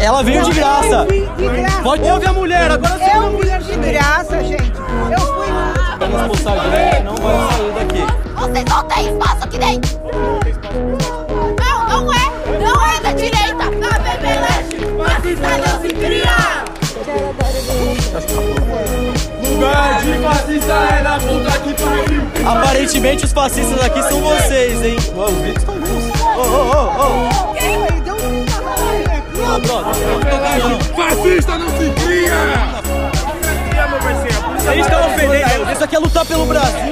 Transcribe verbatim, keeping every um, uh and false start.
Ela veio de graça. De graça. Pode ouvir a mulher, agora você é uma Eu mulher vim de graça, gente. Eu fui... Vamos expulsar a gente, não vai sair daqui. Vocês não têm espaço aqui dentro. Não, não é. Não é da direita. A Bebelete, fascista não se cria. Lugar de fascista é na puta que pariu. Aparentemente os fascistas aqui são vocês, hein? Ué, os vídeos estão vendo. Ô, ô, ô, ô. Quem? Deu um trabalho aqui. Ah, brother. Fascista não se cria. A gente tá ofendendo. Isso aqui é lutar pelo Brasil.